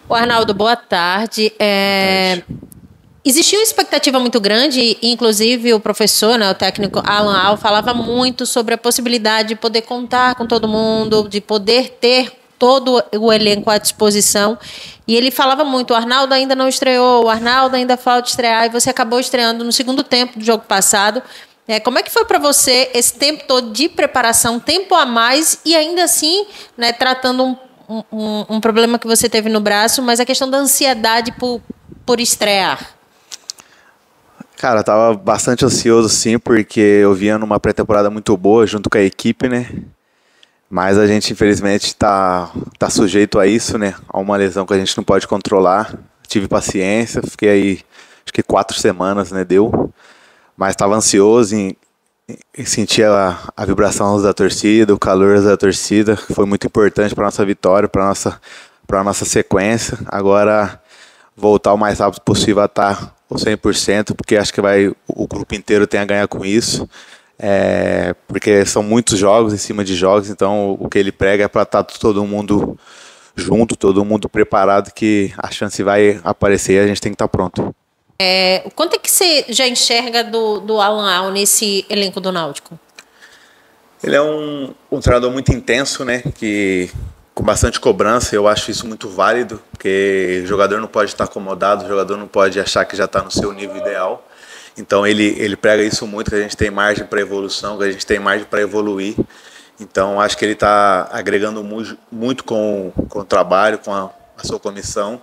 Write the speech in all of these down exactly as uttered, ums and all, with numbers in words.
O Arnaldo, boa tarde. É... Existia uma expectativa muito grande, inclusive o professor, né, o técnico Alan Al, falava muito sobre a possibilidade de poder contar com todo mundo, de poder ter todo o elenco à disposição. E ele falava muito, o Arnaldo ainda não estreou, o Arnaldo ainda falta estrear, e você acabou estreando no segundo tempo do jogo passado. É, como é que foi para você esse tempo todo de preparação, tempo a mais, e ainda assim, né, tratando um, um, um problema que você teve no braço, mas a questão da ansiedade por, por estrear? Cara, eu tava bastante ansioso sim, porque eu vinha numa pré-temporada muito boa junto com a equipe, né? Mas a gente infelizmente tá, tá sujeito a isso, né? A uma lesão que a gente não pode controlar. Tive paciência, fiquei aí acho que quatro semanas, né? Deu. Mas estava ansioso em, em sentir a, a vibração da torcida, o calor da torcida, que foi muito importante para nossa vitória, para nossa para nossa sequência. Agora voltar o mais rápido possível a estar o cem por cento, porque acho que vai o grupo inteiro tem a ganhar com isso. É, porque são muitos jogos em cima de jogos, então o que ele prega é para estar todo mundo junto, todo mundo preparado, que a chance vai aparecer e a gente tem que estar pronto. É, quanto é que você já enxerga do, do Alan Al nesse elenco do Náutico? Ele é um, um treinador muito intenso, né? Que, com bastante cobrança, eu acho isso muito válido, porque o jogador não pode estar acomodado, o jogador não pode achar que já está no seu nível ideal. Então ele, ele prega isso muito, que a gente tem margem para evolução, que a gente tem margem para evoluir. Então acho que ele está agregando muito, muito com, com o trabalho, com a, a sua comissão.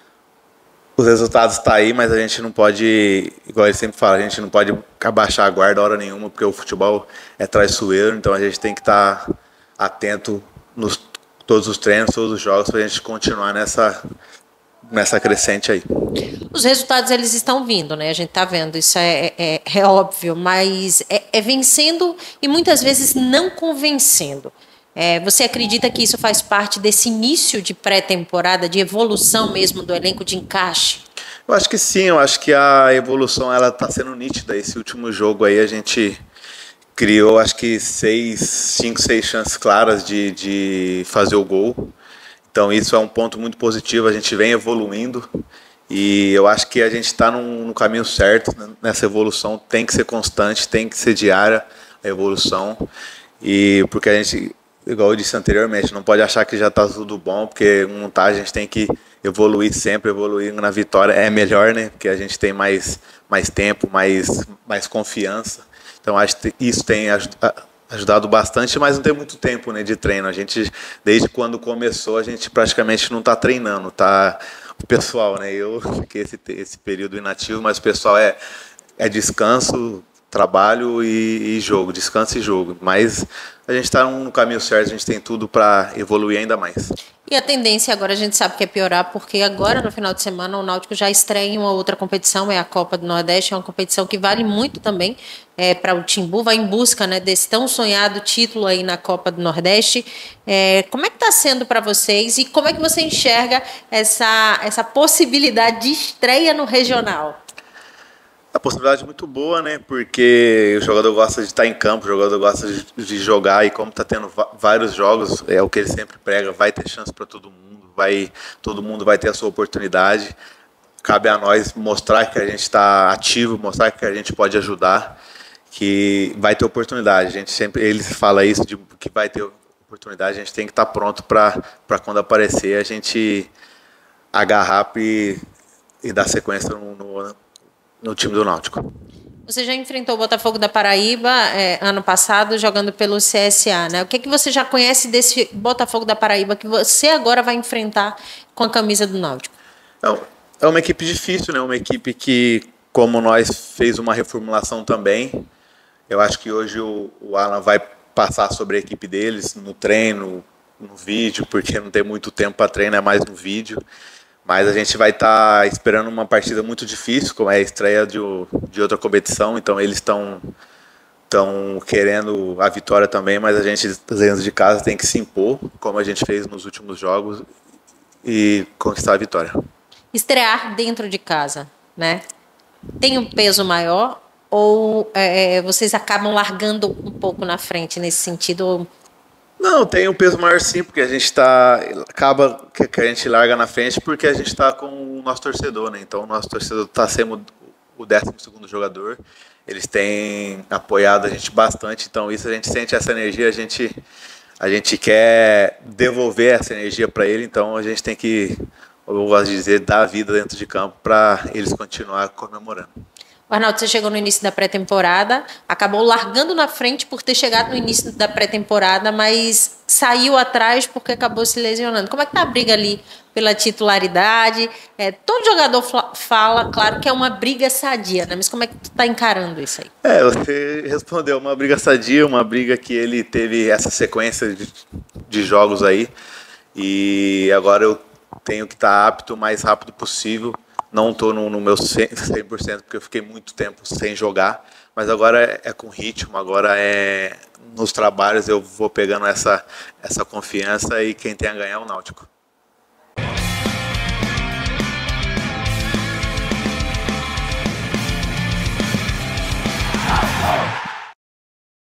Os resultados estão aí, mas a gente não pode, igual ele sempre fala, a gente não pode abaixar a guarda hora nenhuma, porque o futebol é traiçoeiro, então a gente tem que estar atento nos todos os treinos, todos os jogos, para a gente continuar nessa, nessa crescente aí. Os resultados eles estão vindo, né? A gente está vendo, isso é, é, é óbvio, mas é, é vencendo e muitas vezes não convencendo. É, você acredita que isso faz parte desse início de pré-temporada, de evolução mesmo do elenco, de encaixe? Eu acho que sim, eu acho que a evolução ela está sendo nítida. Esse último jogo aí a gente criou acho que seis, cinco, seis chances claras de, de fazer o gol. Então isso é um ponto muito positivo, a gente vem evoluindo e eu acho que a gente está no, no caminho certo nessa evolução. Tem que ser constante, tem que ser diária a evolução, e porque a gente, igual eu disse anteriormente, não pode achar que já está tudo bom, porque não tá, a gente tem que evoluir sempre, evoluir na vitória é melhor, né? Porque a gente tem mais, mais tempo, mais, mais confiança. Então acho que isso tem ajudado bastante, mas não tem muito tempo, né, de treino. A gente, desde quando começou, a gente praticamente não está treinando, tá? O pessoal, né? Eu fiquei esse, esse período inativo, mas o pessoal é, é descanso, trabalho e, e jogo, descanso e jogo. Mas a gente está no caminho certo, a gente tem tudo para evoluir ainda mais. E a tendência agora a gente sabe que é piorar, porque agora no final de semana o Náutico já estreia em uma outra competição, é a Copa do Nordeste, é uma competição que vale muito também é, para o Timbu, vai em busca, né, desse tão sonhado título aí na Copa do Nordeste. É, como é que está sendo para vocês e como é que você enxerga essa, essa possibilidade de estreia no regional? A possibilidade é muito boa, né? Porque o jogador gosta de estar em campo, o jogador gosta de, de jogar, e como está tendo vários jogos, é o que ele sempre prega, vai ter chance para todo mundo, vai, todo mundo vai ter a sua oportunidade. Cabe a nós mostrar que a gente está ativo, mostrar que a gente pode ajudar, que vai ter oportunidade. A gente sempre, ele fala isso, de que vai ter oportunidade, a gente tem que estar pronto para quando aparecer a gente agarrar e, e dar sequência no, no no time do Náutico. Você já enfrentou o Botafogo da Paraíba é, ano passado, jogando pelo C S A, né? O que, é que você já conhece desse Botafogo da Paraíba que você agora vai enfrentar com a camisa do Náutico? É uma equipe difícil, né? Uma equipe que, como nós, fez uma reformulação também. Eu acho que hoje o, o Alan vai passar sobre a equipe deles no treino, no vídeo, porque não tem muito tempo para treinar, é mais no vídeo. Mas a gente vai estar tá esperando uma partida muito difícil, como é a estreia de, de outra competição. Então eles estão estão querendo a vitória também, mas a gente, dentro de casa, tem que se impor, como a gente fez nos últimos jogos, e conquistar a vitória. Estrear dentro de casa, né? Tem um peso maior ou é, vocês acabam largando um pouco na frente nesse sentido? Não, tem um peso maior sim, porque a gente tá. Acaba que que a gente larga na frente porque a gente está com o nosso torcedor, né? Então o nosso torcedor está sendo o décimo segundo jogador. Eles têm apoiado a gente bastante, então isso a gente sente essa energia, a gente, a gente quer devolver essa energia para ele, então a gente tem que, eu gosto de dizer, dar a vida dentro de campo para eles continuar comemorando. Arnaldo, você chegou no início da pré-temporada, acabou largando na frente por ter chegado no início da pré-temporada, mas saiu atrás porque acabou se lesionando. Como é que tá a briga ali pela titularidade? É, todo jogador fala, claro, que é uma briga sadia, né? Mas como é que tu tá encarando isso aí? É, você respondeu, uma briga sadia, uma briga que ele teve essa sequência de, de jogos aí, e agora eu tenho que estar apto o mais rápido possível. Não estou no, no meu cem por cento, porque eu fiquei muito tempo sem jogar, mas agora é, é com ritmo, agora é nos trabalhos eu vou pegando essa, essa confiança e quem tem a ganhar é o Náutico.